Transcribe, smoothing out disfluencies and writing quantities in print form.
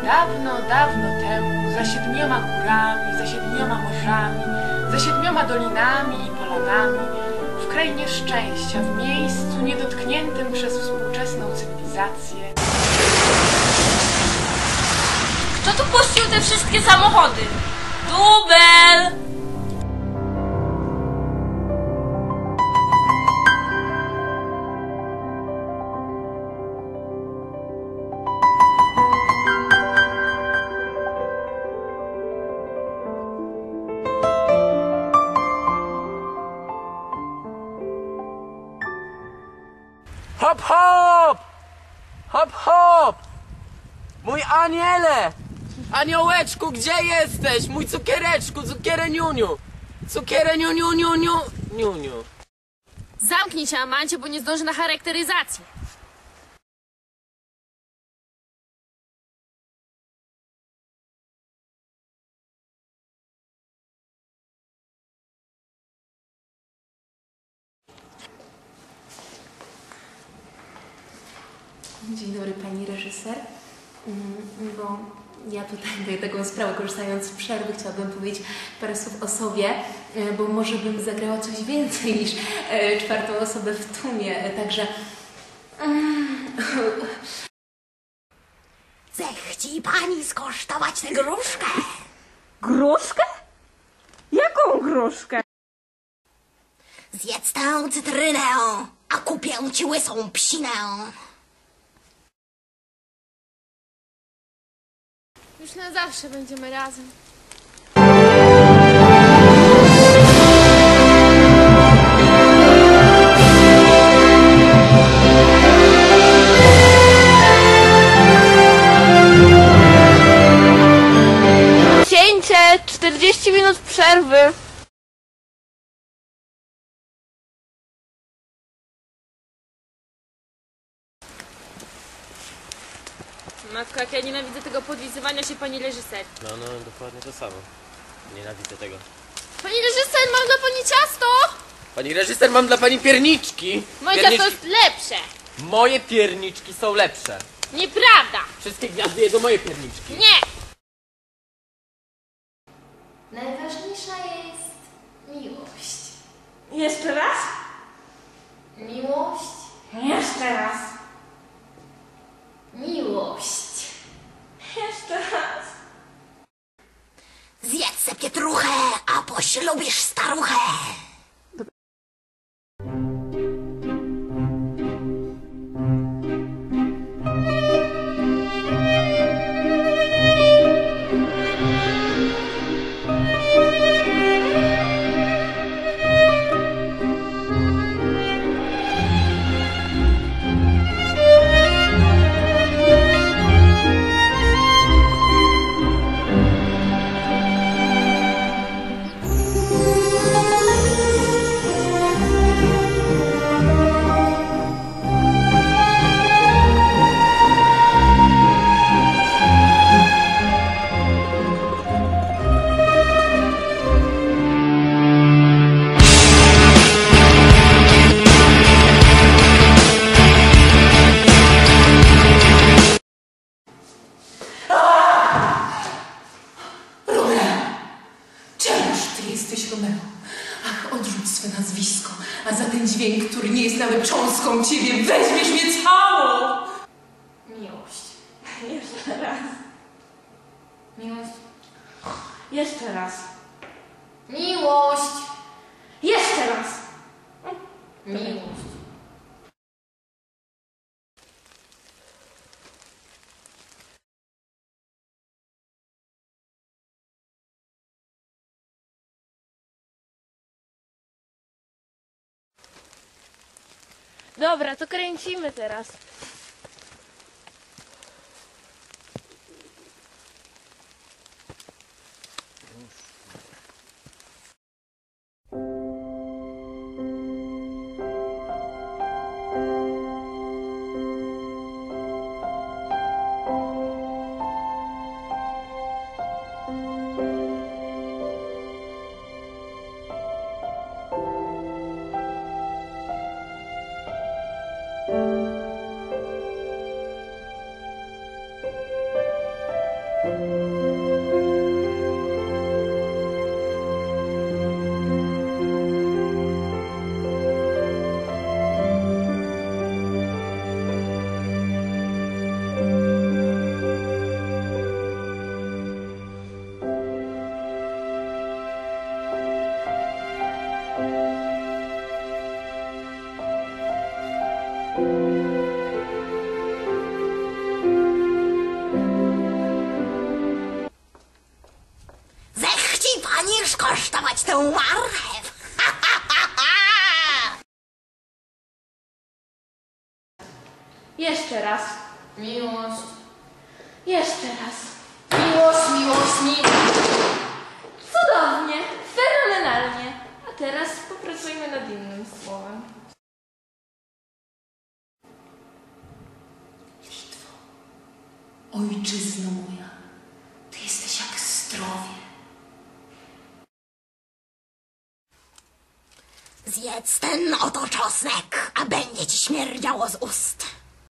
Dawno, dawno temu, za 7 górami, za 7 morzami, za 7 dolinami i polanami, w krainie szczęścia, w miejscu niedotkniętym przez współczesną cywilizację. Kto tu puścił te wszystkie samochody? Dubel! Hop, hop! Hop, hop! Mój aniele! Aniołeczku, gdzie jesteś? Mój cukiereczku, cukiereniuniu! Cukiereniuniuniuniu! Niuniu. Zamknij się, Amancie, bo nie zdąży na charakteryzację. Dzień dobry, pani reżyser. Bo ja tutaj taką sprawę, korzystając z przerwy, chciałabym powiedzieć parę słów o sobie, bo może bym zagrała coś więcej niż 4. osobę w tłumie, także... Zechci pani skosztować tę gruszkę? Gruszkę? Jaką gruszkę? Zjedz tę cytrynę, a kupię ci łysą psinę. Już na zawsze będziemy razem. Cięcie! 40 minut przerwy. Matko, jak ja nienawidzę tego podlizywania się pani reżyser. No, dokładnie to samo. Nienawidzę tego. Pani reżyser, mam dla pani ciasto! Pani reżyser, mam dla pani pierniczki! Moje ciasto jest lepsze! Moje pierniczki są lepsze! Nieprawda! Wszystkie gwiazdy jedzą moje pierniczki! Nie! Najważniejsza jest miłość. Jeszcze raz? Miłość? Jeszcze raz. Miłość. Jeszcze raz. Zjedz se pietruchę, a poślubisz staruchę. Jesteś Romeo. Ach, odrzuć swe nazwisko, a za ten dźwięk, który nie jest nawet cząstką ciebie, weźmiesz mnie całą! Miłość. Jeszcze raz. Miłość. Jeszcze raz. Miłość. Jeszcze raz. Miłość. Dobra, to kręcimy teraz. Jeszcze raz. Miłość. Jeszcze raz. Miłość, miłość, miłość. Cudownie, fenomenalnie. A teraz popracujmy nad innym słowem. Ojczyzno moja, ty jesteś jak zdrowie. Zjedz ten oto czosnek, a będzie ci śmierdziało z ust.